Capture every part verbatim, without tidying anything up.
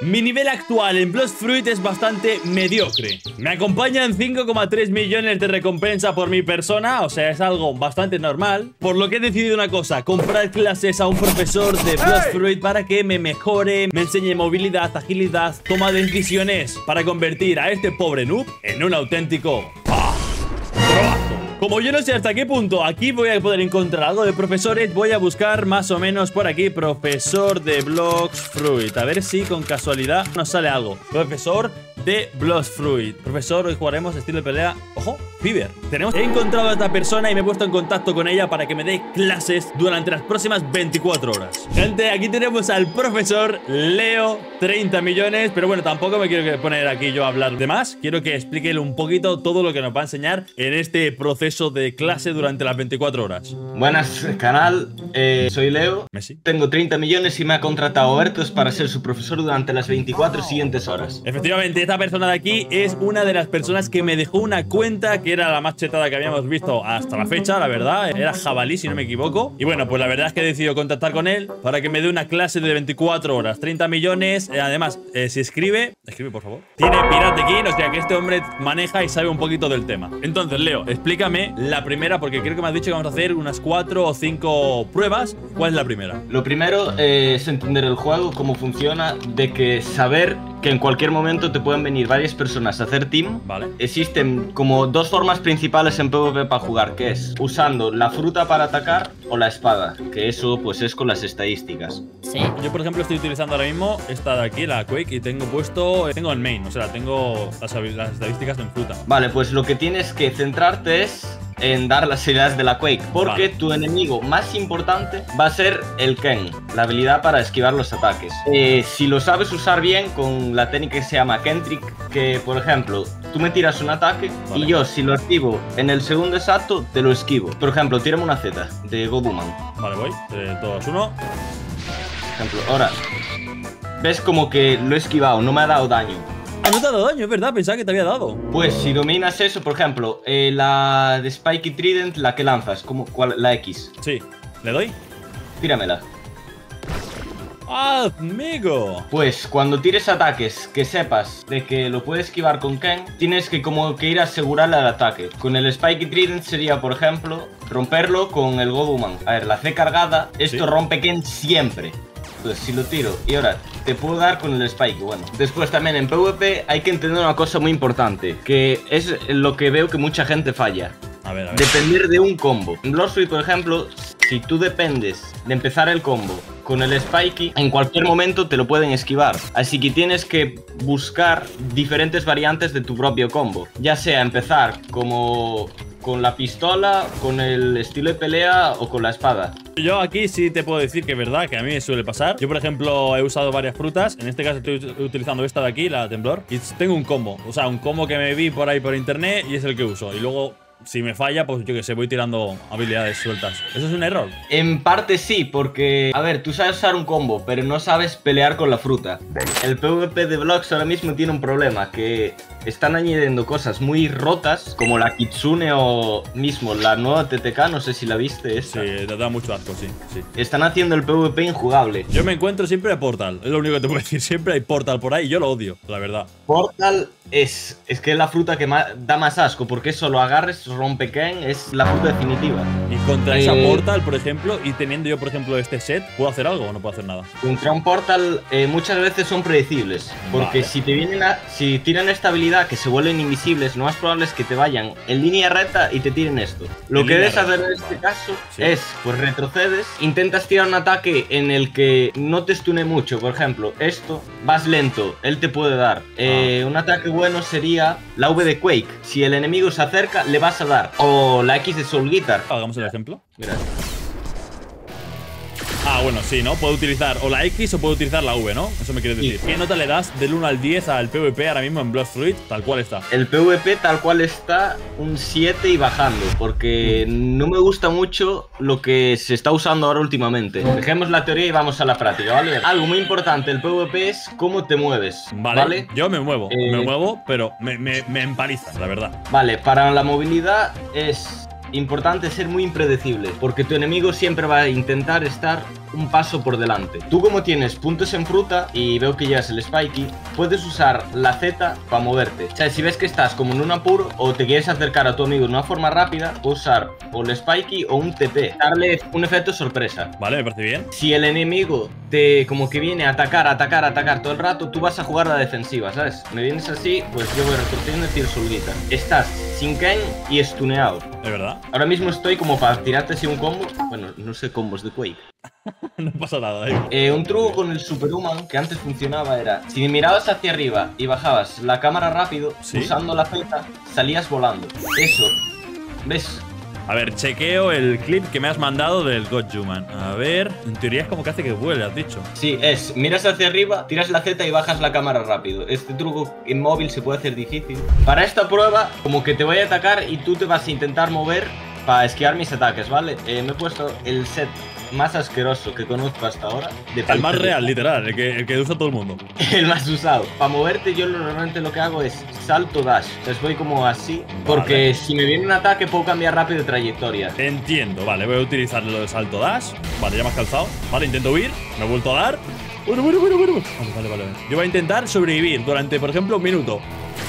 Mi nivel actual en Blox Fruit es bastante mediocre. Me acompañan cinco coma tres millones de recompensa por mi persona, o sea, es algo bastante normal. Por lo que he decidido una cosa, comprar clases a un profesor de Blox Fruit para que me mejore, me enseñe movilidad, agilidad, toma de decisiones, para convertir a este pobre noob en un auténtico ¡ah! Probazo. Como yo no sé hasta qué punto aquí voy a poder encontrar algo de profesores, voy a buscar más o menos por aquí profesor de Blox Fruit. A ver si con casualidad nos sale algo. Profesor de Blox Fruit. Profesor, hoy jugaremos estilo de pelea. Ojo, Fiverr. Tenemos... He encontrado a esta persona y me he puesto en contacto con ella para que me dé clases durante las próximas veinticuatro horas. Gente, aquí tenemos al profesor Leo, treinta millones. Pero bueno, tampoco me quiero poner aquí yo a hablar de más. Quiero que explique un poquito todo lo que nos va a enseñar en este proceso de clase durante las veinticuatro horas. Buenas, canal. Eh, soy Leo. Messi. Tengo treinta millones y me ha contratado Bertos para ser su profesor durante las veinticuatro siguientes horas. Efectivamente, esta persona de aquí es una de las personas que me dejó una cuenta que era la más chetada que habíamos visto hasta la fecha, la verdad. Era Jabalí, si no me equivoco. Y bueno, pues la verdad es que he decidido contactar con él para que me dé una clase de veinticuatro horas. treinta millones. Eh, además, eh, si escribe... Escribe, por favor. Tiene Pirate King, o sea que este hombre maneja y sabe un poquito del tema. Entonces, Leo, explícame la primera, porque creo que me has dicho que vamos a hacer unas cuatro o cinco pruebas. ¿Cuál es la primera? Lo primero eh, es entender el juego, cómo funciona, de que saber que en cualquier momento te pueden venir varias personas a hacer team. Vale. Existen como dos formas principales en PvP para jugar, que es usando la fruta para atacar o la espada, que eso pues es con las estadísticas. Sí. Yo, por ejemplo, estoy utilizando ahora mismo esta de aquí, la Quake, y tengo puesto, tengo el main, o sea, tengo las, las estadísticas en fruta. Vale, pues lo que tienes que centrarte es en dar las habilidades de la Quake, porque vale. Tu enemigo más importante va a ser el Ken, la habilidad para esquivar los ataques. Eh, si lo sabes usar bien con la técnica que se llama Kentrick, que por ejemplo, tú me tiras un ataque vale. Y yo si lo activo en el segundo exacto, te lo esquivo. Por ejemplo, tírame una Z de Goduman. Vale, voy. tres, dos, uno. Por ejemplo, ahora, ves como que lo he esquivado, no me ha dado daño. Ah, no te ha dado daño, es verdad, pensaba que te había dado. Pues si dominas eso, por ejemplo, eh, la de Spiky Trident, la que lanzas, como cuál, la X. Sí, ¿le doy? Tíramela. ¡Ah, amigo! Pues cuando tires ataques que sepas de que lo puedes esquivar con Ken, tienes que como que ir a asegurarle al ataque. Con el Spiky Trident sería, por ejemplo, romperlo con el Goduman. A ver, la C cargada, esto ¿sí? Rompe Ken siempre. Entonces si lo tiro y ahora te puedo dar con el Spike, bueno. Después también en PvP hay que entender una cosa muy importante, que es lo que veo que mucha gente falla. A ver, a ver. Depender de un combo. En Blox Fruit, por ejemplo, si tú dependes de empezar el combo con el Spikey, en cualquier momento te lo pueden esquivar. Así que tienes que buscar diferentes variantes de tu propio combo. Ya sea empezar como con la pistola, con el estilo de pelea o con la espada. Yo aquí sí te puedo decir que es verdad, que a mí me suele pasar. Yo, por ejemplo, he usado varias frutas. En este caso estoy utilizando esta de aquí, la temblor. Y tengo un combo, o sea, un combo que me vi por ahí por internet y es el que uso. Y luego, si me falla, pues yo que sé, voy tirando habilidades sueltas. ¿Eso es un error? En parte sí, porque, a ver, tú sabes usar un combo, pero no sabes pelear con la fruta. El PvP de Blox ahora mismo tiene un problema, que están añadiendo cosas muy rotas, como la Kitsune o mismo la nueva T T K, no sé si la viste esta. Sí, te da mucho asco, sí, sí. Están haciendo el PvP injugable. Yo me encuentro siempre a Portal, es lo único que te puedo decir. Siempre hay Portal por ahí y yo lo odio, la verdad. Portal es, es que es la fruta que más, da más asco, porque eso lo agarres, rompe Ken, es la fruta definitiva. Y contra eh, esa Portal, por ejemplo, y teniendo yo, por ejemplo, este set, ¿puedo hacer algo o no puedo hacer nada? Contra un Portal eh, muchas veces son predecibles, porque vale. si te vienen a, si tiran esta habilidad que se vuelven invisibles, lo más probable es que te vayan en línea recta y te tiren esto. Lo que debes hacer en este caso sí. es, pues retrocedes, intentas tirar un ataque en el que no te stune mucho, por ejemplo, esto, vas lento, él te puede dar. Eh, ah. Un ataque bueno sería la V de Quake, si el enemigo se acerca, le vas a dar. O la X de Soul Guitar. Hagamos el ejemplo. Mira. Ah, bueno, sí, ¿no? Puedo utilizar o la X o puedo utilizar la V, ¿no? Eso me quieres decir. Sí. ¿Qué nota le das del uno al diez al PvP ahora mismo en Blox Fruit? Tal cual está. El PvP tal cual está un siete y bajando, porque no me gusta mucho lo que se está usando ahora últimamente. Dejemos la teoría y vamos a la práctica, ¿vale? Algo muy importante del PvP es cómo te mueves, ¿vale? ¿vale? Yo me muevo, eh... me muevo, pero me, me, me empaliza, la verdad. Vale, para la movilidad es importante ser muy impredecible, porque tu enemigo siempre va a intentar estar un paso por delante. Tú como tienes puntos en fruta y veo que llevas el Spiky, puedes usar la Z para moverte. O sea, si ves que estás como en un apuro o te quieres acercar a tu amigo de una forma rápida, puedes usar o el Spiky o un T P, darle un efecto sorpresa. Vale, me parece bien. Si el enemigo te como que viene a atacar, atacar, atacar todo el rato, tú vas a jugar a la defensiva, ¿sabes? Me vienes así, pues yo voy retorciendo y tiro Sulgita. Estás sin Ken y stuneado. ¿Es verdad? Ahora mismo estoy como para tirarte así un combo. Bueno, no sé combos de Quake. No pasa nada, eh. Eh, un truco con el Superhuman que antes funcionaba era, si mirabas hacia arriba y bajabas la cámara rápido, ¿Sí? usando la Z, salías volando. Eso, ¿ves? A ver, chequeo el clip que me has mandado del Godjuman. A ver, en teoría es como que hace que vuele, has dicho. Sí, es, miras hacia arriba, tiras la Z y bajas la cámara rápido. Este truco en móvil se puede hacer difícil. Para esta prueba, como que te voy a atacar y tú te vas a intentar mover para esquivar mis ataques, ¿vale? Eh, me he puesto el set más asqueroso que conozco hasta ahora. De El más real, literal, el que, el que usa todo el mundo. El más usado. Para moverte yo normalmente lo que hago es salto dash. Entonces voy como así. Porque Vale. si me viene un ataque puedo cambiar rápido de trayectoria. Entiendo, vale, voy a utilizar lo de salto dash. Vale, ya me has calzado. Vale, intento huir, me he vuelto a dar. Bueno, bueno, bueno, bueno. Vale, vale, vale. Yo voy a intentar sobrevivir durante, por ejemplo, un minuto.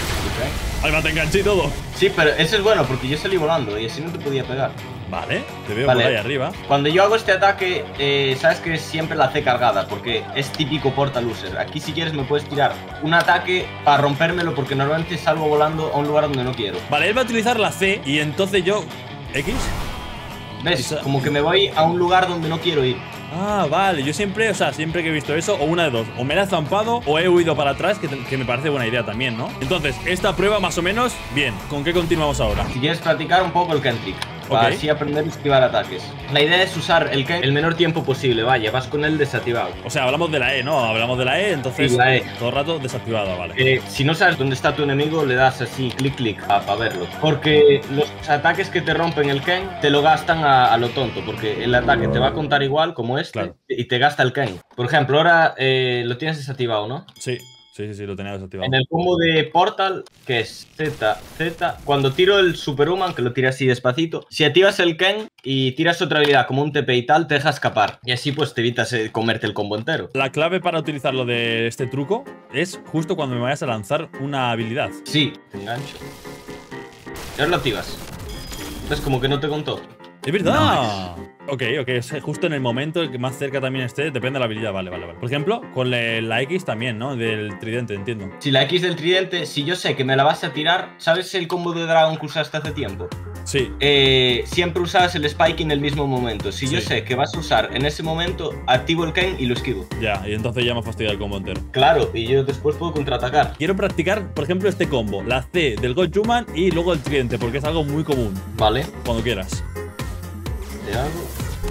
Ahí va, te enganché y todo. Sí, pero eso es bueno porque yo salí volando y así no te podía pegar. Vale, te veo Vale. por ahí arriba. Cuando yo hago este ataque, eh, sabes que es siempre la C cargada, porque es típico portal user. Aquí si quieres me puedes tirar un ataque para rompérmelo, porque normalmente salgo volando a un lugar donde no quiero. Vale, él va a utilizar la C y entonces yo... ¿X? ¿Ves? Esa- Como que me voy a un lugar donde no quiero ir. Ah, vale, yo siempre, o sea, siempre que he visto eso, o una de dos, o me la he zampado o he huido para atrás, que, te- que me parece buena idea también, ¿no? Entonces, esta prueba más o menos, bien, ¿con qué continuamos ahora? Si quieres practicar un poco el Ken Trick, para Ok. así aprender a esquivar ataques. La idea es usar el Ken el menor tiempo posible, vaya, vas con él desactivado. O sea, hablamos de la E, ¿no? Hablamos de la E, entonces Sí, la E. todo el rato desactivada, vale. Eh, si no sabes dónde está tu enemigo, le das así, clic, clic, para verlo. Porque los ataques que te rompen el Ken te lo gastan a, a lo tonto, porque el ataque te va a contar igual como este Claro. y te gasta el Ken. Por ejemplo, ahora eh, lo tienes desactivado, ¿no? Sí, sí, sí, sí, lo tenía desactivado. En el combo de Portal, que es Z, Z, cuando tiro el Superhuman, que lo tira así despacito, si activas el Ken y tiras otra habilidad como un T P y tal, te deja escapar. Y así pues te evitas eh, comerte el combo entero. La clave para utilizar lo de este truco es justo cuando me vayas a lanzar una habilidad. Sí, te engancho. Y ahora lo activas. ¿Ves? Como que no te contó. ¡Es verdad! Ok, ok, es justo en el momento el que más cerca también esté, depende de la habilidad, vale, vale, vale. Por ejemplo, con la, la X también, ¿no? Del tridente, entiendo. Si la X del tridente, si yo sé que me la vas a tirar, ¿sabes el combo de Dragon que usaste hace tiempo? Sí, Eh, siempre usabas el Spike en el mismo momento. Si yo Sí. sé que vas a usar en ese momento, activo el Ken y lo esquivo. ya, y entonces ya me ha fastidiado el combo entero. Claro, y yo después puedo contraatacar. Quiero practicar, por ejemplo, este combo, la C del Godjuman y luego el tridente, porque es algo muy común. Vale, Cuando quieras. te hago.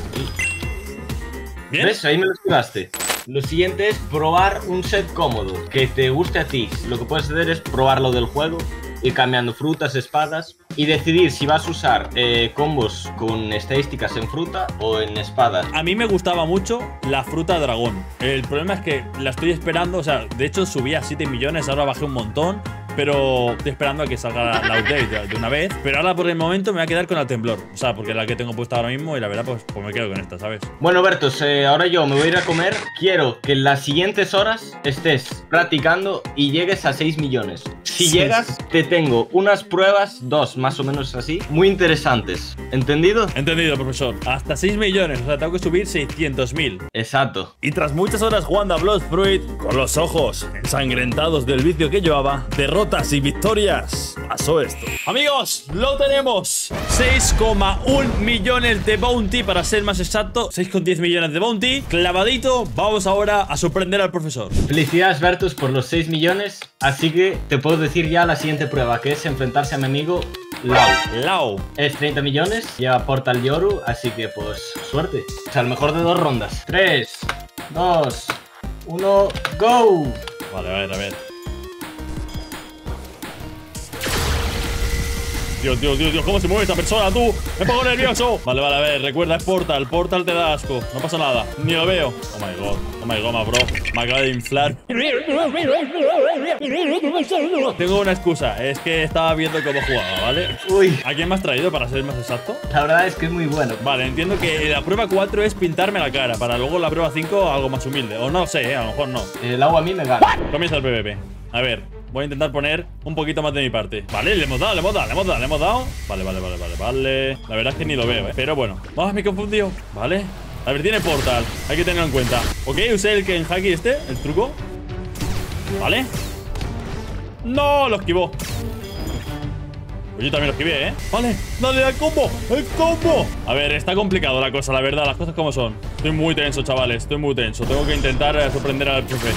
¿Bien? ¿Ves? Ahí me lo esquivaste. Lo siguiente es probar un set cómodo, que te guste a ti. Lo que puedes hacer es probarlo del juego, ir cambiando frutas, espadas y decidir si vas a usar eh, combos con estadísticas en fruta o en espadas. A mí me gustaba mucho la fruta dragón. El problema es que la estoy esperando, o sea, de hecho subí a siete millones, ahora bajé un montón. Pero estoy esperando a que salga la, la update de, de una vez. Pero ahora por el momento me voy a quedar con la temblor. O sea, porque es la que tengo puesta ahora mismo y la verdad pues, pues me quedo con esta, ¿sabes? Bueno, Bertos, eh, ahora yo me voy a ir a comer. Quiero que en las siguientes horas estés practicando y llegues a seis millones. Si Sí. llegas, te tengo unas pruebas, dos más o menos así, muy interesantes. ¿Entendido? Entendido, profesor. Hasta seis millones, o sea, tengo que subir seiscientos mil. Exacto. Y tras muchas horas jugando a Blood Fruit, con los ojos ensangrentados del vicio que llevaba, derrotas y victorias, pasó esto. Amigos, lo tenemos. seis coma uno millones de bounty, para ser más exacto. seis coma diez millones de bounty. Clavadito, vamos ahora a sorprender al profesor. Felicidades, Bertus, por los seis millones. Así que te puedo decir ya la siguiente prueba, que es enfrentarse a mi amigo Lau. Lau. Es treinta millones, lleva Portal Yoru, así que pues suerte. O sea, el mejor de dos rondas. tres, dos, uno, go. Vale, a ver, a ver. Dios, Dios, Dios, Dios, ¿cómo se mueve esta persona, tú? Me pongo nervioso. Vale, vale, a ver, recuerda, es Portal. Portal te da asco. No pasa nada. Ni lo veo. Oh my god. Oh my god, ma bro. Me acaba de inflar. Tengo una excusa. Es que estaba viendo cómo jugaba, ¿vale? Uy. ¿A quién me has traído, para ser más exacto? La verdad es que es muy bueno. Vale, entiendo que la prueba cuatro es pintarme la cara. Para luego la prueba cinco algo más humilde. O no sé, ¿eh? A lo mejor no. El agua a mí me gana. Comienza el PvP. A ver, voy a intentar poner un poquito más de mi parte. Vale, le hemos dado, le hemos dado, le hemos dado, le hemos dado. Vale, vale, vale, vale, vale. La verdad es que ni lo veo, ¿eh? Pero bueno. Vamos, me he confundido. Vale. A ver, tiene portal. Hay que tenerlo en cuenta. Ok, usé el Kenhaki este, el truco. Vale. No, lo esquivó. Pues yo también lo esquivé, ¿eh? Vale, dale al combo, el combo. A ver, está complicado la cosa, la verdad, las cosas como son. Estoy muy tenso, chavales, estoy muy tenso. Tengo que intentar eh, sorprender al profe.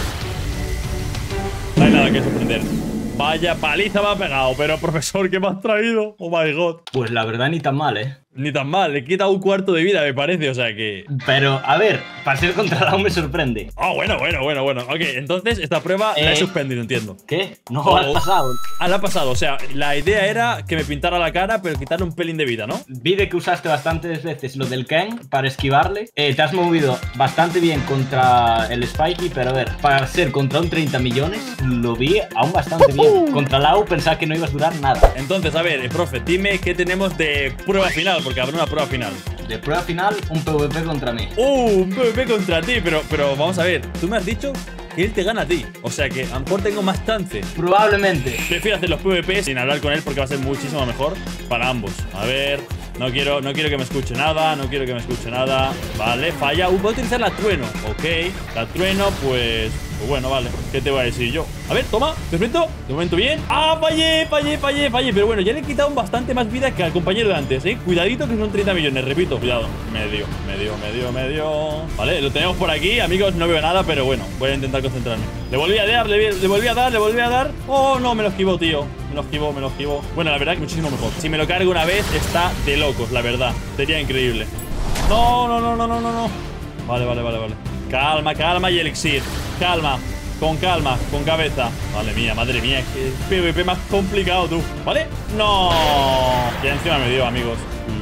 No hay nada que sorprender. Vaya paliza me ha pegado. Pero, profesor, ¿qué me has traído? Oh my god. Pues la verdad ni tan mal, ¿eh? Ni tan mal, le he quitado un cuarto de vida, me parece, o sea que... Pero, a ver, para ser contra la U me sorprende. Ah, oh, bueno, bueno, bueno, bueno. Ok, entonces esta prueba eh... la he suspendido, entiendo. ¿Qué? No, oh, ha pasado. Ah, la ha pasado, o sea, la idea era que me pintara la cara, pero quitarle un pelín de vida, ¿no? Vi de que usaste bastantes veces lo del Ken para esquivarle. Eh, te has movido bastante bien contra el Spikey, pero a ver, para ser contra un treinta millones, lo vi aún bastante bien. Contra la U pensaba que no ibas a durar nada. Entonces, a ver, profe, dime qué tenemos de prueba final, porque habrá una prueba final. De prueba final, un PvP contra mí. Uh, un PvP contra ti, pero, pero vamos a ver, tú me has dicho que él te gana a ti, o sea que a lo mejor tengo más chance. Probablemente. Prefiero hacer los PvP sin hablar con él porque va a ser muchísimo mejor para ambos. A ver, no quiero, no quiero que me escuche nada, no quiero que me escuche nada. Vale, falla. Uh, voy a utilizar la trueno, ok. La trueno, pues... Pues bueno, vale, ¿qué te voy a decir yo? A ver, toma, te enfrento. De momento bien. ¡Ah, fallé, fallé, fallé, fallé! Pero bueno, ya le he quitado bastante más vida que al compañero de antes, ¿eh? Cuidadito que son treinta millones, repito. Cuidado. Medio, medio, medio, medio. Vale, lo tenemos por aquí, amigos. No veo nada, pero bueno, voy a intentar concentrarme. Le volví a dar, le, le volví a dar, le volví a dar. ¡Oh, no! Me lo esquivó, tío. Me lo esquivó, me lo esquivó. Bueno, la verdad que muchísimo mejor. Si me lo cargo una vez, está de locos, la verdad. Sería increíble. No, no, no, no, no, no, no. Vale, vale, vale, vale. Calma, calma y elixir. Calma. Con calma, con cabeza. Madre mía, madre mía, que PvP más complicado, tú. ¿Vale? ¡No! Ya encima me dio, amigos.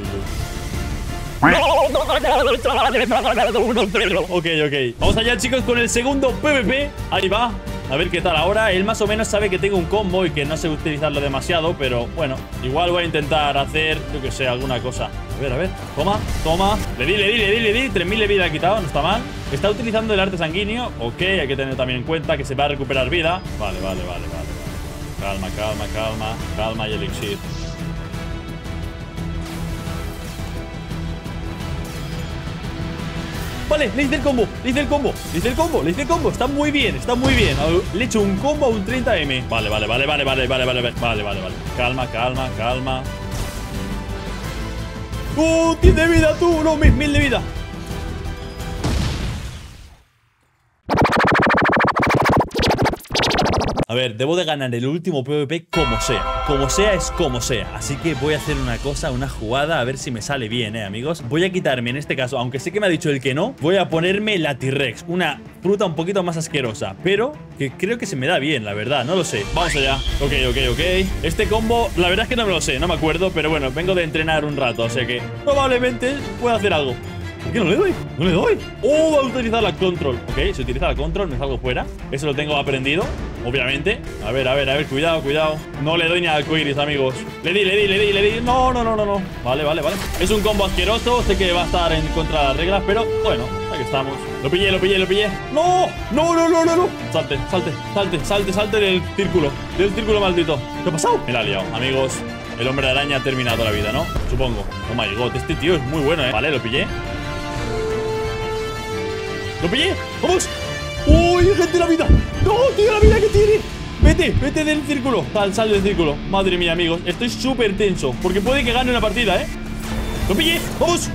Ok, ok. Vamos allá, chicos, con el segundo PvP. Ahí va. A ver qué tal ahora. Él más o menos sabe que tengo un combo y que no sé utilizarlo demasiado, pero bueno, igual voy a intentar hacer, yo que sé, alguna cosa. A ver, a ver. Toma, toma. Le di, le di, le di, le di. tres mil de vida ha quitado, no está mal. Está utilizando el arte sanguíneo. Ok, hay que tener también en cuenta que se va a recuperar vida. Vale, vale, vale, vale. Calma, calma, calma. Calma y elixir. Vale, le hice el combo, le hice el combo, le hice el combo, le hice el combo. Está muy bien, está muy bien. Le he hecho un combo a un treinta eme. Vale, vale, vale, vale, vale, vale, vale, vale, vale, vale. Calma, calma, calma. ¡Uh! ¡Tiene vida tú! ¡No! ¡Mil, mil de vida! A ver, debo de ganar el último PvP como sea. Como sea es como sea. Así que voy a hacer una cosa, una jugada, a ver si me sale bien, eh, amigos. Voy a quitarme, en este caso, aunque sé que me ha dicho el que no, voy a ponerme la T-Rex. Una fruta un poquito más asquerosa, pero que creo que se me da bien, la verdad. No lo sé. Vamos allá. Ok, ok, ok. Este combo, la verdad es que no me lo sé, no me acuerdo. Pero bueno, vengo de entrenar un rato, o sea que probablemente pueda hacer algo. ¿Por qué no le doy? ¡No le doy! ¡Oh! Va a utilizar la control. Ok, si utiliza la control me salgo fuera. Eso lo tengo aprendido, obviamente. A ver, a ver, a ver, cuidado, cuidado. No le doy ni al arcoiris, amigos. Le di, le di, le di, le di. No, no, no, no, no. Vale, vale, vale. Es un combo asqueroso. Sé que va a estar en contra de las reglas, pero bueno, aquí estamos. Lo pillé, lo pillé, lo pillé. ¡No! ¡No, no, no, no, no! Salte, salte, salte, salte, salte del círculo. Del círculo maldito. ¿Qué ha pasado? Me la ha liado, amigos. El hombre araña ha terminado la vida, ¿no? Supongo. Oh my god, este tío es muy bueno, ¿eh? Vale, lo pillé. ¡Lo pillé! ¡Vamos! ¡Uy, gente, la vida! ¡No, tío, la vida que tiene! Vete, vete del círculo. Sal, sal del círculo. Madre mía, amigos. Estoy súper tenso. Porque puede que gane una partida, ¿eh? ¡Lo pillé! ¡Vamos!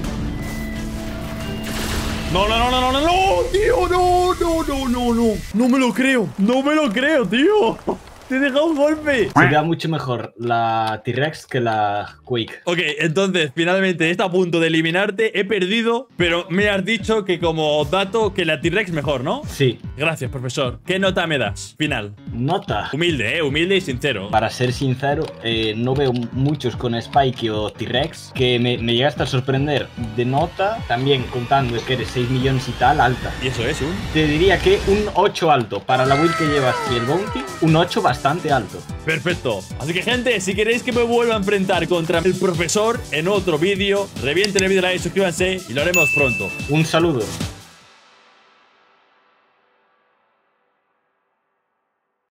No, no, no, no, no, no, no, tío, no, no, no, no, no. No me lo creo. No me lo creo, tío. ¡Te he dejado un golpe! Se vea mucho mejor la T-Rex que la Quake. Ok, entonces, finalmente está a punto de eliminarte. He perdido, pero me has dicho que como dato que la T-Rex mejor, ¿no? Sí. Gracias, profesor. ¿Qué nota me das? Final. Nota. Humilde, ¿eh? Humilde y sincero. Para ser sincero, eh, no veo muchos con Spike o T-Rex que me, me llegaste a sorprender de nota, también contando que eres seis millones y tal, alta. ¿Y eso es un? Te diría que un ocho alto. Para la build que llevas y el bounty, un ocho bastante alto. Perfecto. Así que, gente, si queréis que me vuelva a enfrentar contra el profesor en otro vídeo, revienten el vídeo, like, suscríbanse y lo haremos pronto. Un saludo.